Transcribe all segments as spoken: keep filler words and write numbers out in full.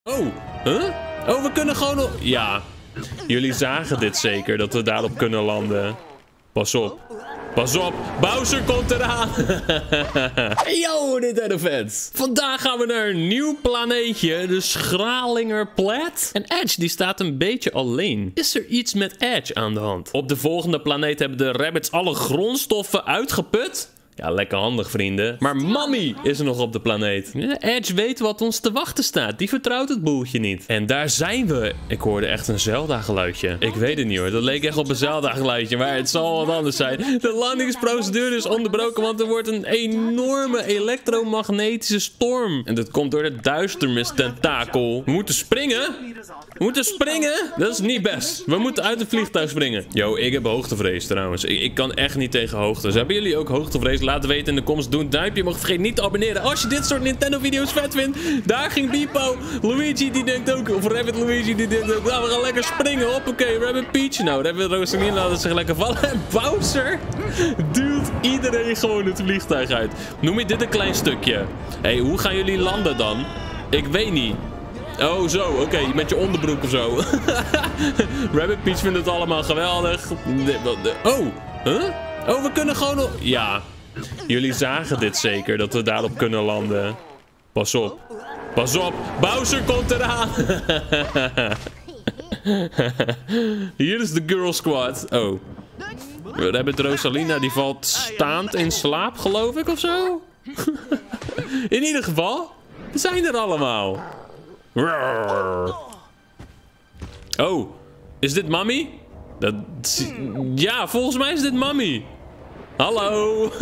Oh, huh? Oh, we kunnen gewoon... Ja, jullie zagen dit zeker, dat we daarop kunnen landen. Pas op. Pas op, Bowser komt eraan. Yo, Nintendo-fans. Vandaag gaan we naar een nieuw planeetje, de Schralingerplaat. En Edge, die staat een beetje alleen. Is er iets met Edge aan de hand? Op de volgende planeet hebben de rabbits alle grondstoffen uitgeput. Ja, lekker handig, vrienden. Maar Mommy is er nog op de planeet. Ja, Edge weet wat ons te wachten staat. Die vertrouwt het boeltje niet. En daar zijn we. Ik hoorde echt een Zelda-geluidje. Ik weet het niet hoor. Dat leek echt op een Zelda-geluidje. Maar het zal wat anders zijn. De landingsprocedure is onderbroken. Want er wordt een enorme elektromagnetische storm. En dat komt door de duisternis-tentakel. We moeten springen. We moeten springen. Dat is niet best. We moeten uit het vliegtuig springen. Yo, ik heb hoogtevrees trouwens. Ik, ik kan echt niet tegen hoogtes. Hebben jullie ook hoogtevrees? Laat weten in de comments. Doe een duimpje. Mag vergeet niet te abonneren als je dit soort Nintendo video's vet vindt. Daar ging Beepo. Luigi die denkt ook. Of Rabbit Luigi die denkt ook. Nou, we gaan lekker springen. Hoppakee. Rabbit Peach. Nou, Rabbit Rosalina laten zich lekker vallen. En Bowser duwt iedereen gewoon het vliegtuig uit. Noem je dit een klein stukje? Hé, hey, hoe gaan jullie landen dan? Ik weet niet. Oh, zo. Oké. Okay. Met je onderbroek of zo. Rabbit Peach vindt het allemaal geweldig. Oh. Huh? Oh, we kunnen gewoon... Ja. Jullie zagen dit zeker, dat we daarop kunnen landen. Pas op. Pas op. Bowser komt eraan. Hier is de Girl Squad. Oh. Rabbit Rosalina, die valt staand in slaap, geloof ik, of zo? In ieder geval, we zijn er allemaal. Oh, is dit Mommy? Dat... Ja, volgens mij is dit Mommy. Hallo.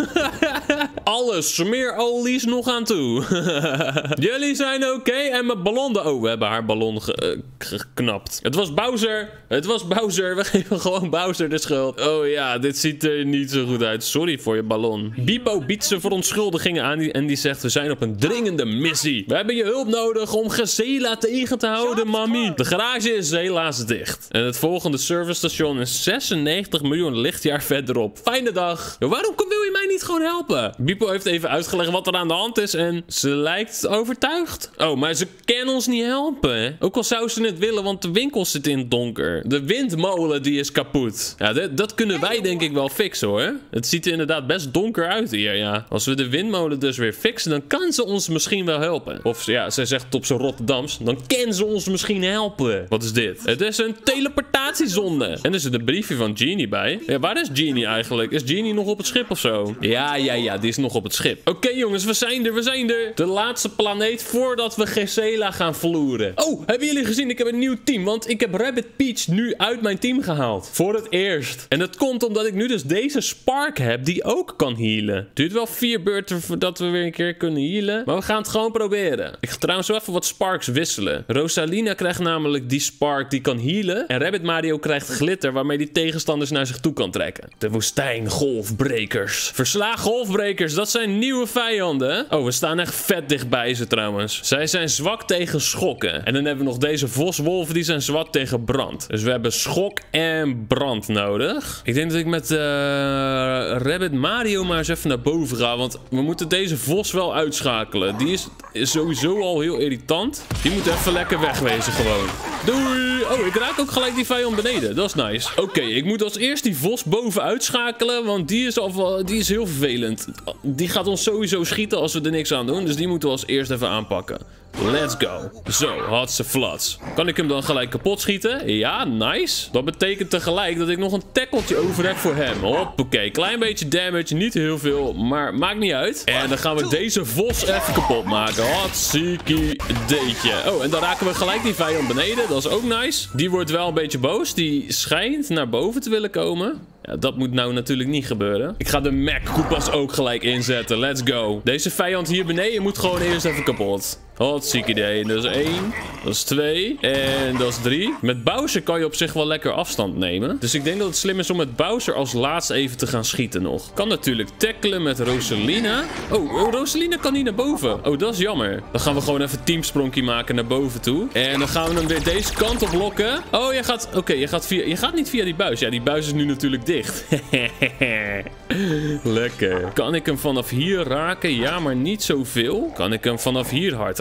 Alle smeerolies nog aan toe. Jullie zijn oké. Okay. En mijn ballon... Oh, we hebben haar ballon ge uh, geknapt. Het was Bowser. Het was Bowser. We geven gewoon Bowser de schuld. Oh ja, dit ziet er niet zo goed uit. Sorry voor je ballon. Beepo biedt zijn verontschuldigingen aan en die zegt... We zijn op een dringende missie. We hebben je hulp nodig om Gezela tegen te houden, Mommy. De garage is helaas dicht. En het volgende servicestation is zesennegentig miljoen lichtjaar verderop. Fijne dag. Waarom wil je mij niet gewoon helpen? Beepo heeft even uitgelegd wat er aan de hand is en ze lijkt overtuigd. Oh, maar ze kan ons niet helpen. Ook al zou ze het willen, want de winkel zit in het donker. De windmolen die is kapot. Ja, dat, dat kunnen wij denk ik wel fixen hoor. Het ziet er inderdaad best donker uit hier, ja. Als we de windmolen dus weer fixen, dan kan ze ons misschien wel helpen. Of ja, zij zegt het op zijn Rotterdams, dan kan ze ons misschien helpen. Wat is dit? Het is een teleportatiezonde. En er zit een briefje van Genie bij. Ja, waar is Genie eigenlijk? Is Genie nog op het schip of zo? Ja, ja, ja, die is nog op het schip. Oké, okay, jongens, we zijn er, we zijn er. De laatste planeet voordat we Gezela gaan verloren. Oh, hebben jullie gezien? Ik heb een nieuw team, want ik heb Rabbit Peach nu uit mijn team gehaald. Voor het eerst. En dat komt omdat ik nu dus deze Spark heb die ook kan healen. Het duurt wel vier beurten voordat we weer een keer kunnen healen. Maar we gaan het gewoon proberen. Ik ga trouwens zo even wat Sparks wisselen. Rosalina krijgt namelijk die Spark die kan healen. En Rabbit Mario krijgt glitter waarmee die tegenstanders naar zich toe kan trekken. De woestijn golfbrekers. Versla golfbrekers, dat zijn nieuwe vijanden. Oh, we staan echt vet dichtbij ze trouwens. Zij zijn zwak tegen schokken. En dan hebben we nog deze voswolven, die zijn zwak tegen brand. Dus we hebben schok en brand nodig. Ik denk dat ik met uh, Rabbit Mario maar eens even naar boven ga. Want we moeten deze vos wel uitschakelen. Die is, is sowieso al heel irritant. Die moet even lekker wegwezen gewoon. Doei! Oh, ik raak ook gelijk die vijand beneden. Dat is nice. Oké, okay, ik moet als eerst die vos boven uitschakelen. Want die is, al, die is heel vervelend. Die gaat ons sowieso schieten als we er niks aan doen. Dus die moeten we als eerst even aanpakken. Let's go. Zo, hartse flats. Kan ik hem dan gelijk kapot schieten? Ja, nice. Dat betekent tegelijk dat ik nog een tackeltje over heb voor hem. Hoppakee, klein beetje damage, niet heel veel, maar maakt niet uit. En dan gaan we deze vos even kapot maken. Hartstikke deetje. Oh, en dan raken we gelijk die vijand beneden. Dat is ook nice. Die wordt wel een beetje boos. Die schijnt naar boven te willen komen. Ja, dat moet nou natuurlijk niet gebeuren. Ik ga de Mac-koepas ook gelijk inzetten. Let's go. Deze vijand hier beneden moet gewoon eerst even kapot. Hartstikke idee. Dat is één. Dat is twee. En dat is drie. Met Bowser kan je op zich wel lekker afstand nemen. Dus ik denk dat het slim is om met Bowser als laatste even te gaan schieten nog. Kan natuurlijk tackelen met Rosalina. Oh, oh, Rosalina kan niet naar boven. Oh, dat is jammer. Dan gaan we gewoon even teamsprongje maken naar boven toe. En dan gaan we hem weer deze kant op lokken. Oh, je gaat... Oké, okay, je gaat via... Je gaat niet via die buis. Ja, die buis is nu natuurlijk dicht. Lekker. Kan ik hem vanaf hier raken? Ja, maar niet zoveel. Kan ik hem vanaf hier hard raken?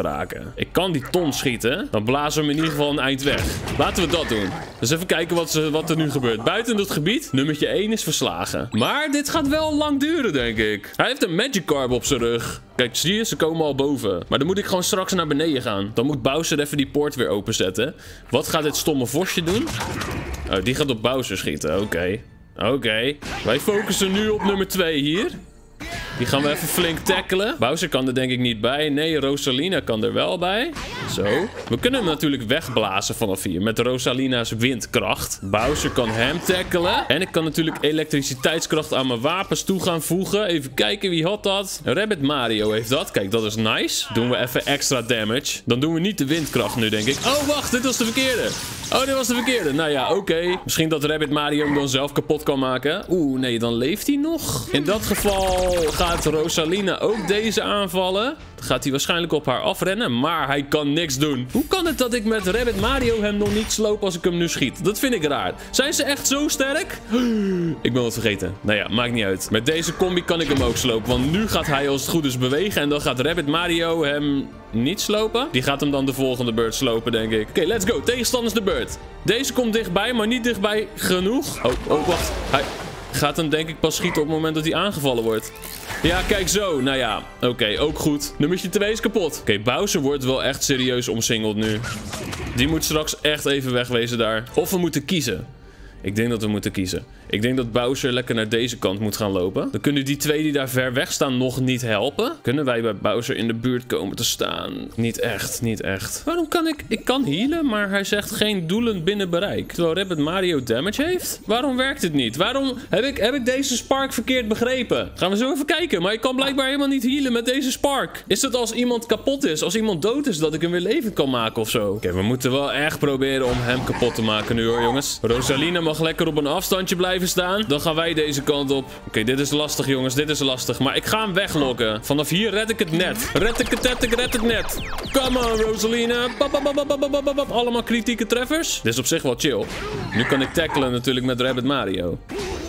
raken. Ik kan die ton schieten. Dan blazen we hem in ieder geval een eind weg. Laten we dat doen. Dus even kijken wat, ze, wat er nu gebeurt. Buiten het gebied, nummertje één is verslagen. Maar dit gaat wel lang duren, denk ik. Hij heeft een Magikarp op zijn rug. Kijk, zie je? Ze komen al boven. Maar dan moet ik gewoon straks naar beneden gaan. Dan moet Bowser even die poort weer openzetten. Wat gaat dit stomme vosje doen? Oh, die gaat op Bowser schieten. Oké. Okay. Oké. Okay. Wij focussen nu op nummer twee hier. Die gaan we even flink tackelen. Bowser kan er denk ik niet bij. Nee, Rosalina kan er wel bij. Zo. We kunnen hem natuurlijk wegblazen vanaf hier. Met Rosalina's windkracht. Bowser kan hem tackelen. En ik kan natuurlijk elektriciteitskracht aan mijn wapens toe gaan voegen. Even kijken, wie had dat? Rabbit Mario heeft dat. Kijk, dat is nice. Doen we even extra damage. Dan doen we niet de windkracht nu, denk ik. Oh, wacht. Dit was de verkeerde. Oh, dit was de verkeerde. Nou ja, oké. Okay. Misschien dat Rabbit Mario hem dan zelf kapot kan maken. Oeh, nee, dan leeft hij nog. In dat geval gaat Rosalina ook deze aanvallen. Dan gaat hij waarschijnlijk op haar afrennen, maar hij kan niks doen. Hoe kan het dat ik met Rabbit Mario hem nog niet sloop als ik hem nu schiet? Dat vind ik raar. Zijn ze echt zo sterk? Ik ben wat vergeten. Nou ja, maakt niet uit. Met deze combi kan ik hem ook slopen, want nu gaat hij als het goed is bewegen en dan gaat Rabbit Mario hem niet slopen. Die gaat hem dan de volgende beurt slopen, denk ik. Oké, okay, let's go. Tegenstanders de beurt. Deze komt dichtbij, maar niet dichtbij genoeg. Oh, oh, wacht. Hij gaat hem denk ik pas schieten op het moment dat hij aangevallen wordt. Ja, kijk zo. Nou ja, oké, okay, ook goed. Nummertje twee is kapot. Oké, okay, Bowser wordt wel echt serieus omsingeld nu. Die moet straks echt even wegwezen daar. Of we moeten kiezen. Ik denk dat we moeten kiezen. Ik denk dat Bowser lekker naar deze kant moet gaan lopen. Dan kunnen die twee die daar ver weg staan nog niet helpen. Kunnen wij bij Bowser in de buurt komen te staan? Niet echt, niet echt. Waarom kan ik... Ik kan healen, maar hij zegt geen doelen binnen bereik. Terwijl Rabbit Mario damage heeft? Waarom werkt het niet? Waarom heb ik, heb ik deze Spark verkeerd begrepen? Gaan we zo even kijken. Maar ik kan blijkbaar helemaal niet healen met deze Spark. Is het als iemand kapot is, als iemand dood is, dat ik hem weer levend kan maken of zo? Oké, okay, we moeten wel echt proberen om hem kapot te maken nu hoor, jongens. Rosalina mag lekker op een afstandje blijven staan. Dan gaan wij deze kant op. Oké, okay, dit is lastig, jongens. Dit is lastig. Maar ik ga hem weglokken. Vanaf hier red ik het net. Red ik het net, ik red het net. Come on, Rosalina. Bap, bap, bap, bap, bap, bap. Allemaal kritieke treffers. Dit is op zich wel chill. Nu kan ik tackelen natuurlijk met Rabbit Mario.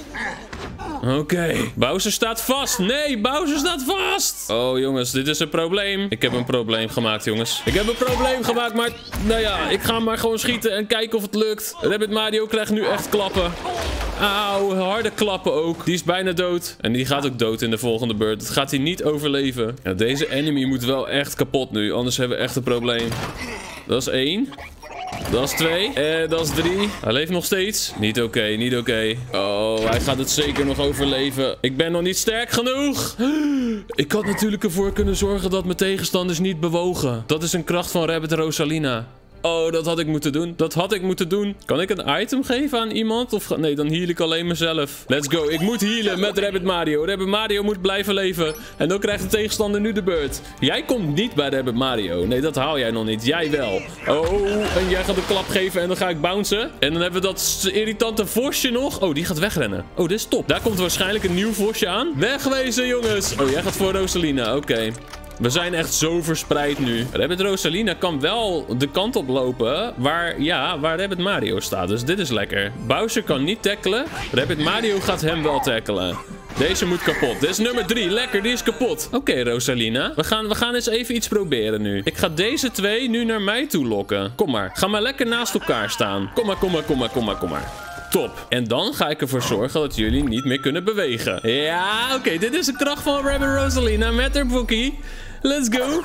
Oké. Okay. Bowser staat vast. Nee, Bowser staat vast. Oh, jongens, dit is een probleem. Ik heb een probleem gemaakt, jongens. Ik heb een probleem gemaakt, maar... Nou ja, ik ga maar gewoon schieten en kijken of het lukt. Rabbit Mario krijgt nu echt klappen. Auw, harde klappen ook. Die is bijna dood. En die gaat ook dood in de volgende beurt. Dat gaat hij niet overleven. Ja, deze enemy moet wel echt kapot nu. Anders hebben we echt een probleem. Dat is één. Dat is twee. En dat is drie. Hij leeft nog steeds. Niet oké, okay, niet oké. Okay. Oh, hij gaat het zeker nog overleven. Ik ben nog niet sterk genoeg. Ik had natuurlijk ervoor kunnen zorgen dat mijn tegenstanders niet bewogen. Dat is een kracht van Rabbit Rosalina. Oh, dat had ik moeten doen. Dat had ik moeten doen. Kan ik een item geven aan iemand? Of nee, dan heal ik alleen mezelf. Let's go. Ik moet healen met Rabbit Mario. Rabbit Mario moet blijven leven. En dan krijgt de tegenstander nu de beurt. Jij komt niet bij Rabbit Mario. Nee, dat haal jij nog niet. Jij wel. Oh, en jij gaat een klap geven en dan ga ik bouncen. En dan hebben we dat irritante vosje nog. Oh, die gaat wegrennen. Oh, dit is top. Daar komt waarschijnlijk een nieuw vosje aan. Wegwezen, jongens. Oh, jij gaat voor Rosalina. Oké. Okay. We zijn echt zo verspreid nu. Rabbit Rosalina kan wel de kant op lopen waar, ja, waar Rabbit Mario staat. Dus dit is lekker. Bowser kan niet tackelen. Rabbit Mario gaat hem wel tackelen. Deze moet kapot. Dit is nummer drie. Lekker, die is kapot. Oké, okay, Rosalina. We gaan, we gaan eens even iets proberen nu. Ik ga deze twee nu naar mij toe lokken. Kom maar. Ga maar lekker naast elkaar staan. Kom maar, kom maar, kom maar, kom maar, kom maar. Top. En dan ga ik ervoor zorgen dat jullie niet meer kunnen bewegen. Ja, oké. Okay, dit is de kracht van Rabbit Rosalina met haar boekie. Let's go.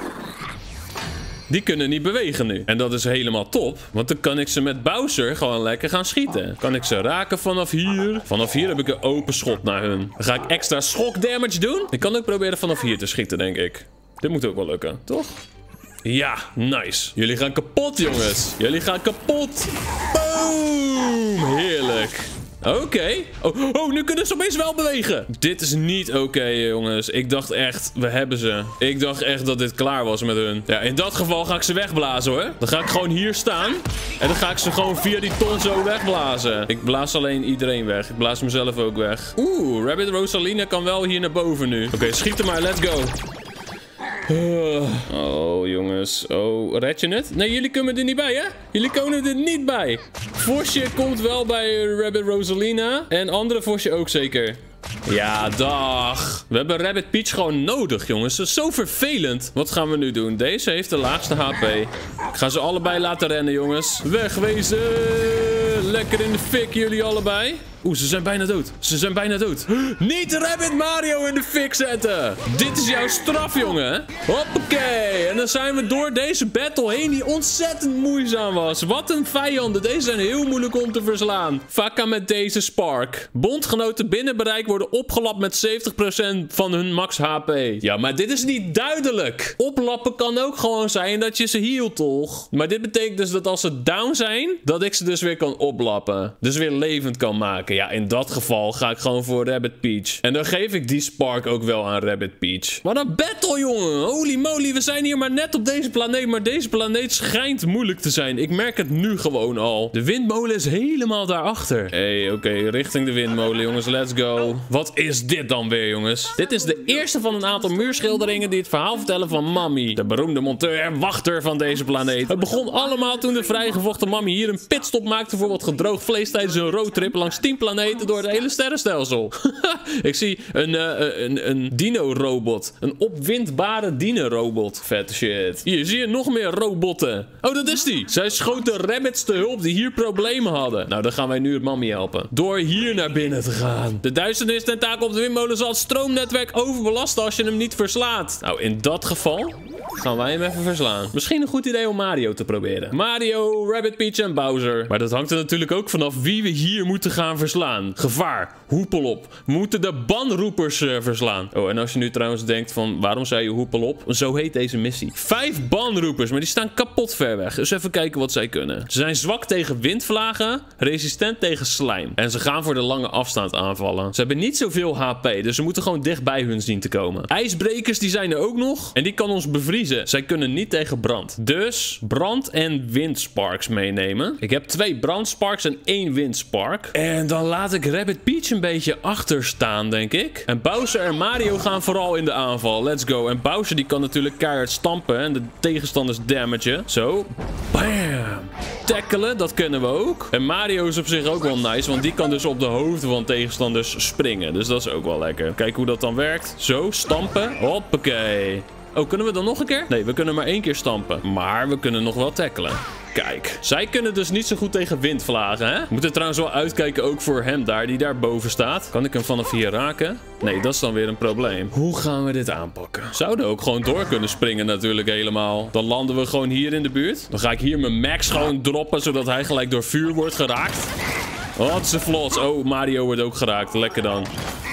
Die kunnen niet bewegen nu. En dat is helemaal top. Want dan kan ik ze met Bowser gewoon lekker gaan schieten. Kan ik ze raken vanaf hier. Vanaf hier heb ik een open schot naar hun. Dan ga ik extra schok damage doen. Ik kan ook proberen vanaf hier te schieten, denk ik. Dit moet ook wel lukken, toch? Ja, nice. Jullie gaan kapot, jongens. Jullie gaan kapot. Boom. Heerlijk. Oké. Okay. Oh, oh, nu kunnen ze opeens wel bewegen. Dit is niet oké, okay, jongens. Ik dacht echt, we hebben ze. Ik dacht echt dat dit klaar was met hun. Ja, in dat geval ga ik ze wegblazen, hoor. Dan ga ik gewoon hier staan. En dan ga ik ze gewoon via die ton zo wegblazen. Ik blaas alleen iedereen weg. Ik blaas mezelf ook weg. Oeh, Rabbit Rosalina kan wel hier naar boven nu. Oké, okay, schiet er maar. Let's go. Oh, jongens. Oh, red je het? Nee, jullie komen er niet bij, hè? Jullie komen er niet bij. Vosje komt wel bij Rabbit Rosalina. En andere Vosje ook zeker. Ja, dag. We hebben Rabbit Peach gewoon nodig, jongens. Dat is zo vervelend. Wat gaan we nu doen? Deze heeft de laagste H P. Ik ga ze allebei laten rennen, jongens. Wegwezen. Lekker in de fik, jullie allebei. Oeh, ze zijn bijna dood. Ze zijn bijna dood. Niet Rabbit Mario in de fik zetten. Dit is jouw straf, jongen. Hoppakee. En dan zijn we door deze battle heen die ontzettend moeizaam was. Wat een vijanden. Deze zijn heel moeilijk om te verslaan. Vakka met deze Spark. Bondgenoten binnen bereik worden opgelapt met zeventig procent van hun max H P. Ja, maar dit is niet duidelijk. Oplappen kan ook gewoon zijn dat je ze healt, toch? Maar dit betekent dus dat als ze down zijn, dat ik ze dus weer kan oplappen. Dus weer levend kan maken. Ja, in dat geval ga ik gewoon voor Rabbit Peach. En dan geef ik die Spark ook wel aan Rabbit Peach. Wat een battle, jongen. Holy moly, we zijn hier maar net op deze planeet. Maar deze planeet schijnt moeilijk te zijn. Ik merk het nu gewoon al. De windmolen is helemaal daarachter. Hé, hey, oké, okay, richting de windmolen, jongens. Let's go. Wat is dit dan weer, jongens? Dit is de eerste van een aantal muurschilderingen die het verhaal vertellen van Mami. De beroemde monteur en wachter van deze planeet. Het begon allemaal toen de vrijgevochten Mami hier een pitstop maakte voor wat gedroogd vlees tijdens een roadtrip langs tien planeten door het hele sterrenstelsel. Ik zie een, uh, een, een dino-robot. Een opwindbare dino-robot. Vet shit. Hier zie je nog meer robotten. Oh, dat is die. Zij schoten rabbits te hulp die hier problemen hadden. Nou, dan gaan wij nu het Mami helpen. Door hier naar binnen te gaan. De duisternis tentakel op de windmolen zal het stroomnetwerk overbelasten als je hem niet verslaat. Nou, in dat geval gaan wij hem even verslaan. Misschien een goed idee om Mario te proberen. Mario, Rabbit Peach en Bowser. Maar dat hangt er natuurlijk ook vanaf wie we hier moeten gaan verslaan. Gevaar. Hoepelop. We moeten de banroepers uh, verslaan. Oh, en als je nu trouwens denkt van waarom zei je hoepelop? Zo heet deze missie. Vijf banroepers, maar die staan kapot ver weg. Dus even kijken wat zij kunnen. Ze zijn zwak tegen windvlagen, resistent tegen slijm. En ze gaan voor de lange afstand aanvallen. Ze hebben niet zoveel H P, dus we moeten gewoon dicht bij hun zien te komen. IJsbrekers die zijn er ook nog. En die kan ons bevriezen. Zij kunnen niet tegen brand. Dus brand en windsparks meenemen. Ik heb twee brandsparks en één windspark. En dan laat ik Rabbit Peach een beetje achter staan, denk ik. En Bowser en Mario gaan vooral in de aanval. Let's go. En Bowser die kan natuurlijk keihard stampen en de tegenstanders damagen. Zo. Bam. Tackelen, dat kunnen we ook. En Mario is op zich ook wel nice, want die kan dus op de hoofden van tegenstanders springen. Dus dat is ook wel lekker. Kijk hoe dat dan werkt. Zo, stampen. Hoppakee. Oh, kunnen we dan nog een keer? Nee, we kunnen maar één keer stampen. Maar we kunnen nog wel tackelen. Kijk, zij kunnen dus niet zo goed tegen windvlagen, hè? We moeten trouwens wel uitkijken ook voor hem daar, die daar boven staat. Kan ik hem vanaf hier raken? Nee, dat is dan weer een probleem. Hoe gaan we dit aanpakken? Zouden ook gewoon door kunnen springen natuurlijk helemaal. Dan landen we gewoon hier in de buurt. Dan ga ik hier mijn max gewoon droppen, zodat hij gelijk door vuur wordt geraakt. Wat ze vlot. Oh, Mario wordt ook geraakt. Lekker dan.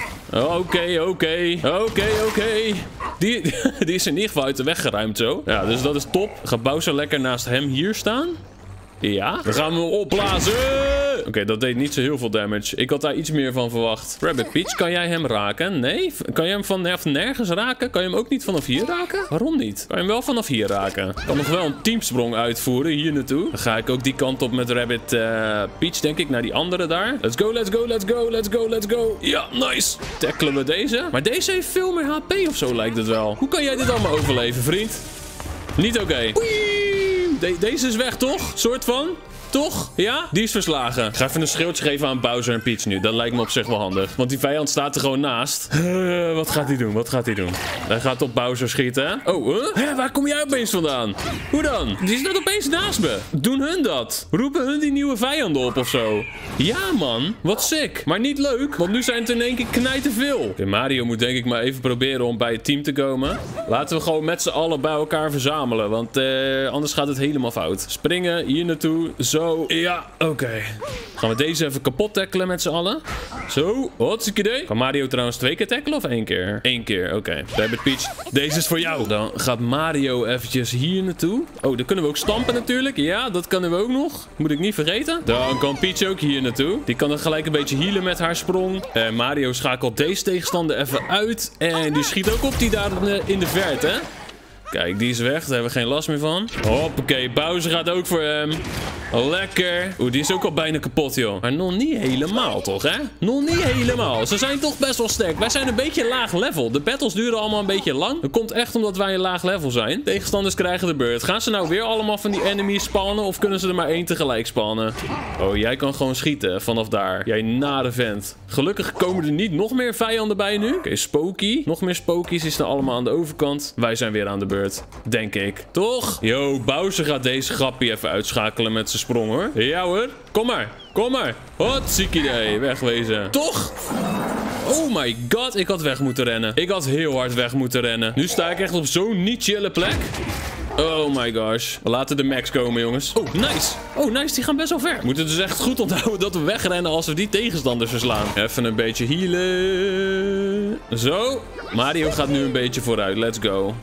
Oké, oké. Oké, oké. Die, die is in ieder geval uit de weg geruimd zo. Ja, dus dat is top. Gaat Bowser lekker naast hem hier staan? Ja. Dan gaan we hem opblazen. Oké, okay, dat deed niet zo heel veel damage. Ik had daar iets meer van verwacht. Rabbit Peach, kan jij hem raken? Nee? Kan je hem vanaf nergens raken? Kan je hem ook niet vanaf hier raken? Waarom niet? Kan je hem wel vanaf hier raken? Ik kan nog wel een teamsprong uitvoeren hier naartoe. Dan ga ik ook die kant op met Rabbit uh, Peach, denk ik, naar die andere daar. Let's go, let's go, let's go, let's go, let's go. Ja, nice. Tackelen we deze. Maar deze heeft veel meer H P of zo, lijkt het wel. Hoe kan jij dit allemaal overleven, vriend? Niet oké. Okay. De deze is weg, toch? Soort van. Toch? Ja? Die is verslagen. Ik ga even een schildje geven aan Bowser en Peach nu. Dat lijkt me op zich wel handig. Want die vijand staat er gewoon naast. Uh, wat gaat hij doen? Wat gaat hij doen? Hij gaat op Bowser schieten. Oh, huh? Hè, waar kom jij opeens vandaan? Hoe dan? Die is net opeens naast me. Doen hun dat? Roepen hun die nieuwe vijanden op of zo? Ja, man. Wat sick. Maar niet leuk. Want nu zijn het in één keer knijteveel. Okay, Mario moet denk ik maar even proberen om bij het team te komen. Laten we gewoon met z'n allen bij elkaar verzamelen. Want uh, anders gaat het helemaal fout. Springen hier naartoe. Zo. Ja, oké. Okay. Gaan we deze even kapot tackelen met z'n allen. Zo, hartstikke idee. Kan Mario trouwens twee keer tackelen of één keer? Eén keer, oké. Okay. Rabbit Peach, deze is voor jou. Dan gaat Mario eventjes hier naartoe. Oh, dan kunnen we ook stampen natuurlijk. Ja, dat kunnen we ook nog. Moet ik niet vergeten. Dan kan Peach ook hier naartoe. Die kan het gelijk een beetje healen met haar sprong. En Mario schakelt deze tegenstander even uit. En die schiet ook op die daar in de verte. Kijk, die is weg. Daar hebben we geen last meer van. Hoppakee, Bowser gaat ook voor hem. Lekker. Oeh, die is ook al bijna kapot, joh. Maar nog niet helemaal, toch, hè? Nog niet helemaal. Ze zijn toch best wel sterk. Wij zijn een beetje laag level. De battles duren allemaal een beetje lang. Dat komt echt omdat wij een laag level zijn. Tegenstanders krijgen de beurt. Gaan ze nou weer allemaal van die enemies spannen? Of kunnen ze er maar één tegelijk spannen? Oh, jij kan gewoon schieten vanaf daar. Jij nare vent. Gelukkig komen er niet nog meer vijanden bij nu. Oké, okay, Spooky. Nog meer Spokies. Die staan allemaal aan de overkant. Wij zijn weer aan de beurt. Denk ik. Toch? Yo, Bowser gaat deze grappie even uitschakelen met zijn sprong, hoor. Ja, hoor. Kom maar. Kom maar. Wat ziek idee. Wegwezen. Toch? Oh my god. Ik had weg moeten rennen. Ik had heel hard weg moeten rennen. Nu sta ik echt op zo'n niet chille plek. Oh my gosh. We laten de max komen, jongens. Oh, nice. Oh, nice. Die gaan best wel ver. We moeten dus echt goed onthouden dat we wegrennen als we die tegenstanders verslaan. Even een beetje healen. Zo. Mario gaat nu een beetje vooruit. Let's go.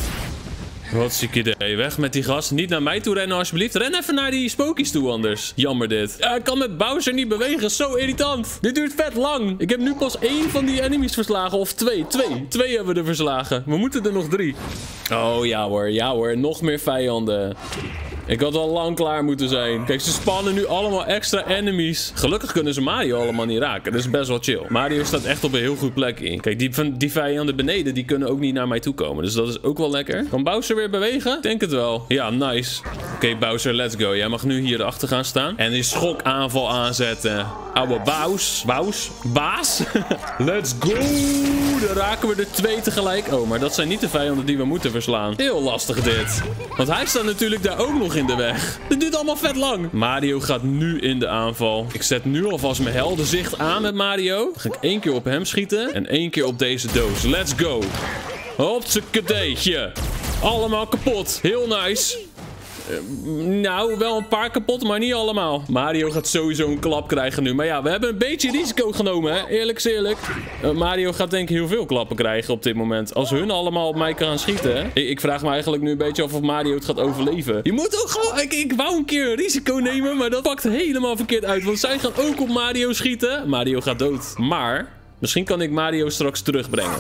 Wat ziek idee. Weg met die gast. Niet naar mij toe rennen, alsjeblieft. Ren even naar die Spokies toe anders. Jammer dit. Ja, ik kan met Bowser niet bewegen. Zo irritant. Dit duurt vet lang. Ik heb nu pas één van die enemies verslagen. Of twee. Twee. Twee hebben we er verslagen. We moeten er nog drie. Oh, ja hoor. Ja hoor. Nog meer vijanden. Ik had al lang klaar moeten zijn. Kijk, ze spannen nu allemaal extra enemies. Gelukkig kunnen ze Mario allemaal niet raken. Dat is best wel chill. Mario staat echt op een heel goed plekje. Kijk, die, van die vijanden beneden, die kunnen ook niet naar mij toe komen. Dus dat is ook wel lekker. Kan Bowser weer bewegen? Denk het wel. Ja, nice. Oké, okay, Bowser, let's go. Jij mag nu hier achter gaan staan. En die schokaanval aanzetten. Oude Baus. Baus. Baas. Let's go. Dan raken we er twee tegelijk. Oh, maar dat zijn niet de vijanden die we moeten verslaan. Heel lastig dit. Want hij staat natuurlijk daar ook nog in de weg. Dit duurt allemaal vet lang. Mario gaat nu in de aanval. Ik zet nu alvast mijn heldenzicht aan met Mario. Dan ga ik één keer op hem schieten. En één keer op deze doos. Let's go. Hopsakedeetje. Allemaal kapot. Heel nice. Uh, nou, wel een paar kapot, maar niet allemaal. Mario gaat sowieso een klap krijgen nu. Maar ja, we hebben een beetje risico genomen, hè. Eerlijk is eerlijk. Uh, Mario gaat denk ik heel veel klappen krijgen op dit moment. Als hun allemaal op mij gaan schieten, hè. Ik, ik vraag me eigenlijk nu een beetje af of Mario het gaat overleven. Je moet ook gewoon... Ik, ik wou een keer een risico nemen, maar dat pakt helemaal verkeerd uit. Want zij gaan ook op Mario schieten. Mario gaat dood. Maar, misschien kan ik Mario straks terugbrengen.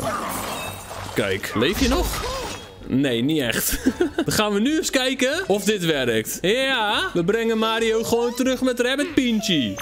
Kijk, leef je nog? Nee, niet echt. Dan gaan we nu eens kijken of dit werkt. Ja, we brengen Mario gewoon terug met Rabbit Pinchy.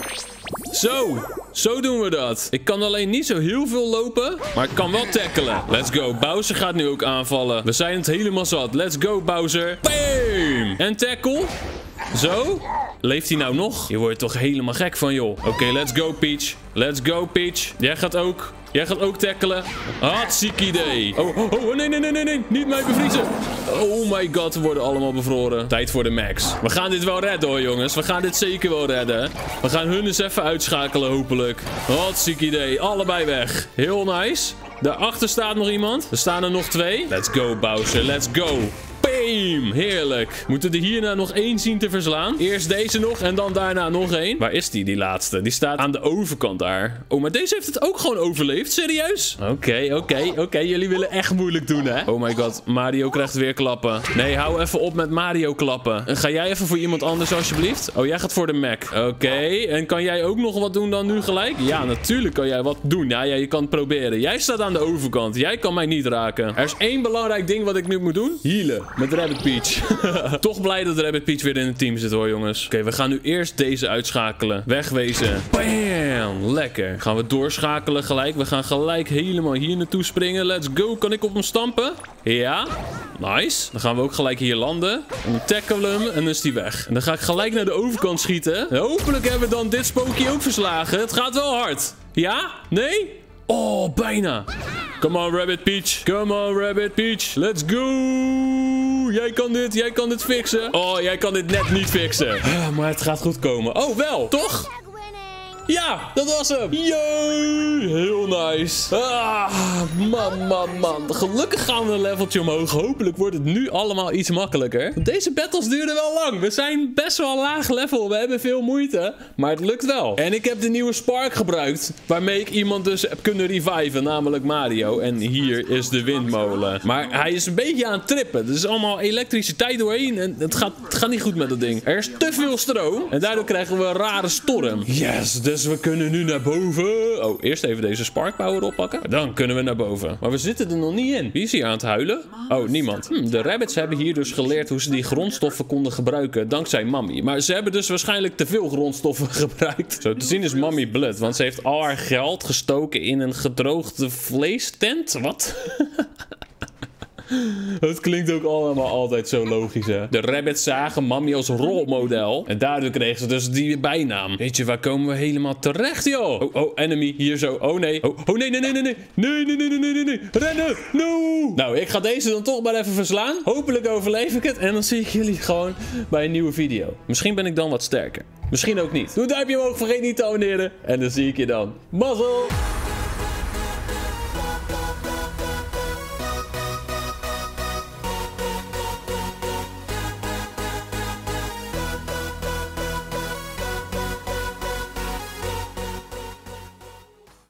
Zo, zo doen we dat. Ik kan alleen niet zo heel veel lopen, maar ik kan wel tackelen. Let's go. Bowser gaat nu ook aanvallen. We zijn het helemaal zat. Let's go, Bowser. Bam! En tackle. Zo. Leeft hij nou nog? Je wordt toch helemaal gek van, joh. Oké, okay, let's go, Peach. Let's go, Peach. Jij gaat ook... Jij gaat ook tackelen. Hartstikke idee. Oh, oh, oh, nee, nee, nee, nee, nee. Niet mij bevriezen. Oh my god, we worden allemaal bevroren. Tijd voor de max. We gaan dit wel redden, hoor, jongens. We gaan dit zeker wel redden. We gaan hun eens even uitschakelen, hopelijk. Hartstikke idee. Allebei weg. Heel nice. Daarachter staat nog iemand. Er staan er nog twee. Let's go, Bowser. Let's go. Bam! Heerlijk. Moeten we er hierna nog één zien te verslaan. Eerst deze nog en dan daarna nog één. Waar is die, die laatste? Die staat aan de overkant daar. Oh, maar deze heeft het ook gewoon overleefd. Serieus? Oké, okay, oké, okay, oké. Okay. Jullie willen echt moeilijk doen, hè? Oh my god. Mario krijgt weer klappen. Nee, hou even op met Mario klappen. En ga jij even voor iemand anders, alsjeblieft? Oh, jij gaat voor de Mac. Oké. Okay. En kan jij ook nog wat doen dan nu gelijk? Ja, natuurlijk kan jij wat doen. Ja, ja, je kan het proberen. Jij staat aan de overkant. Jij kan mij niet raken. Er is één belangrijk ding wat ik nu moet doen. Healen. Met Rabbit Peach. Toch blij dat Rabbit Peach weer in het team zit, hoor, jongens. Oké, okay, we gaan nu eerst deze uitschakelen. Wegwezen. Bam! Lekker. Gaan we doorschakelen gelijk. We gaan gelijk helemaal hier naartoe springen. Let's go. Kan ik op hem stampen? Ja. Nice. Dan gaan we ook gelijk hier landen. En dan tackelen we hem en dan is hij weg. En dan ga ik gelijk naar de overkant schieten. En hopelijk hebben we dan dit spookje ook verslagen. Het gaat wel hard. Ja? Nee? Oh, bijna. Come on, Rabbit Peach. Come on, Rabbit Peach. Let's go. Jij kan dit. Jij kan dit fixen. Oh, jij kan dit net niet fixen. Ah, maar het gaat goed komen. Oh, wel. Toch? Ja, dat was hem. Yay, heel nice. Ah, man, man, man. Gelukkig gaan we een leveltje omhoog. Hopelijk wordt het nu allemaal iets makkelijker. Deze battles duren wel lang. We zijn best wel laag level. We hebben veel moeite. Maar het lukt wel. En ik heb de nieuwe Spark gebruikt. Waarmee ik iemand dus heb kunnen reviven. Namelijk Mario. En hier is de windmolen. Maar hij is een beetje aan het trippen. Er is allemaal elektriciteit doorheen. En het gaat, het gaat niet goed met dat ding. Er is te veel stroom. En daardoor krijgen we een rare storm. Yes, de Dus we kunnen nu naar boven. Oh, eerst even deze spark power oppakken. Dan kunnen we naar boven. Maar we zitten er nog niet in. Wie is hier aan het huilen? Oh, niemand. Hm, de rabbits hebben hier dus geleerd hoe ze die grondstoffen konden gebruiken. Dankzij Mommy. Maar ze hebben dus waarschijnlijk te veel grondstoffen gebruikt. Zo te zien is Mommy blut. Want ze heeft al haar geld gestoken in een gedroogde vleestent. Wat? Het klinkt ook allemaal altijd zo logisch, hè. De rabbits zagen Mommy als rolmodel. En daardoor kregen ze dus die bijnaam. Weet je, waar komen we helemaal terecht, joh? Oh, oh, enemy. Hier zo. Oh, nee. Oh, oh nee, nee, nee, nee, nee. Nee, nee, nee, nee, nee, nee, nee. Rennen. No. Nou, ik ga deze dan toch maar even verslaan. Hopelijk overleef ik het. En dan zie ik jullie gewoon bij een nieuwe video. Misschien ben ik dan wat sterker. Misschien ook niet. Doe een duimpje omhoog. Vergeet niet te abonneren. En dan zie ik je dan. Mazzel.